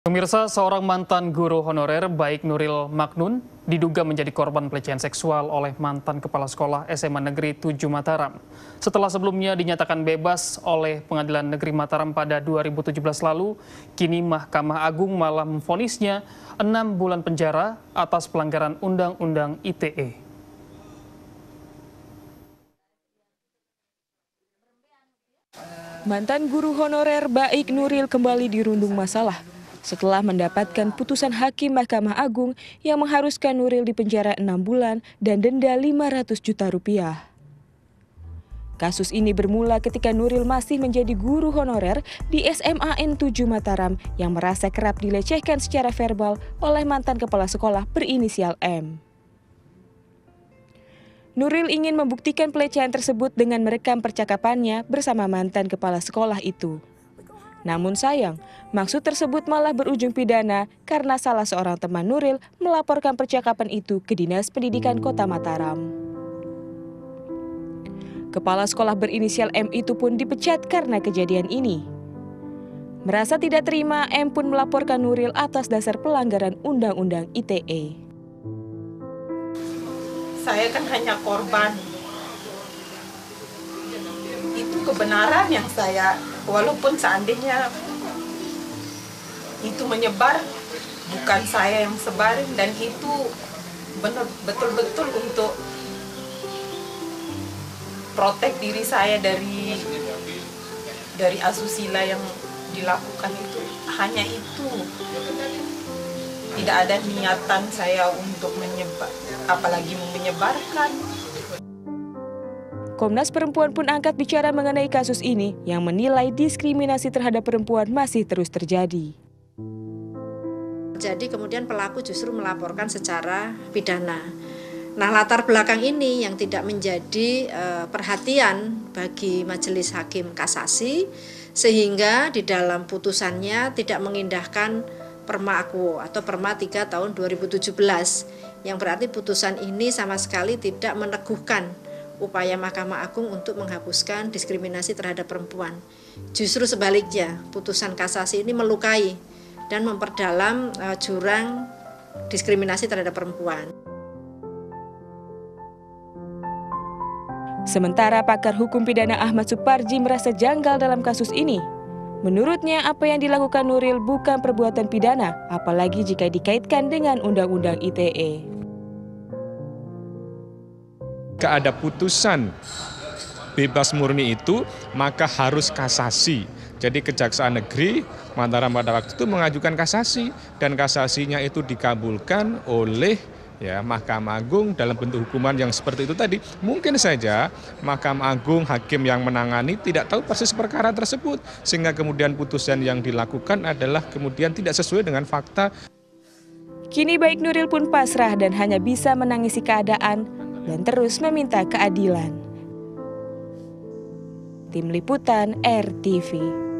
Pemirsa, seorang mantan guru honorer baik Nuril Maknun diduga menjadi korban pelecehan seksual oleh mantan kepala sekolah SMA Negeri 7 Mataram. Setelah sebelumnya dinyatakan bebas oleh Pengadilan Negeri Mataram pada 2017 lalu, kini Mahkamah Agung malah memvonisnya 6 bulan penjara atas pelanggaran Undang-Undang ITE. Mantan guru honorer baik Nuril kembali dirundung masalah setelah mendapatkan putusan hakim Mahkamah Agung yang mengharuskan Nuril dipenjara 6 bulan dan denda 500 juta rupiah. Kasus ini bermula ketika Nuril masih menjadi guru honorer di SMAN 7 Mataram yang merasa kerap dilecehkan secara verbal oleh mantan kepala sekolah berinisial M. Nuril ingin membuktikan pelecehan tersebut dengan merekam percakapannya bersama mantan kepala sekolah itu. Namun sayang, maksud tersebut malah berujung pidana karena salah seorang teman Nuril melaporkan percakapan itu ke Dinas Pendidikan Kota Mataram. Kepala sekolah berinisial M itu pun dipecat karena kejadian ini. Merasa tidak terima, M pun melaporkan Nuril atas dasar pelanggaran Undang-Undang ITE. Saya kan hanya korban. Itu kebenaran yang saya, walaupun seandainya itu menyebar, bukan saya yang sebarin, dan itu betul-betul untuk protek diri saya dari asusila yang dilakukan itu. Hanya itu. Tidak ada niatan saya untuk menyebar, apalagi menyebarkan. Komnas Perempuan pun angkat bicara mengenai kasus ini yang menilai diskriminasi terhadap perempuan masih terus terjadi. Jadi kemudian pelaku justru melaporkan secara pidana. Nah, latar belakang ini yang tidak menjadi perhatian bagi Majelis Hakim Kasasi, sehingga di dalam putusannya tidak mengindahkan Perma Akwo atau Perma 3 tahun 2017, yang berarti putusan ini sama sekali tidak meneguhkan upaya Mahkamah Agung untuk menghapuskan diskriminasi terhadap perempuan. Justru sebaliknya, putusan kasasi ini melukai dan memperdalam jurang diskriminasi terhadap perempuan. Sementara pakar hukum pidana Ahmad Suparji merasa janggal dalam kasus ini. Menurutnya, apa yang dilakukan Nuril bukan perbuatan pidana, apalagi jika dikaitkan dengan Undang-Undang ITE. Jika ada putusan bebas murni itu, maka harus kasasi. Jadi Kejaksaan Negeri Mataram pada waktu itu mengajukan kasasi, dan kasasinya itu dikabulkan oleh Mahkamah Agung dalam bentuk hukuman yang seperti itu tadi. Mungkin saja Mahkamah Agung, hakim yang menangani tidak tahu persis perkara tersebut, sehingga kemudian putusan yang dilakukan adalah kemudian tidak sesuai dengan fakta. Kini baik Nuril pun pasrah dan hanya bisa menangisi keadaan dan terus meminta keadilan. Tim Liputan RTV.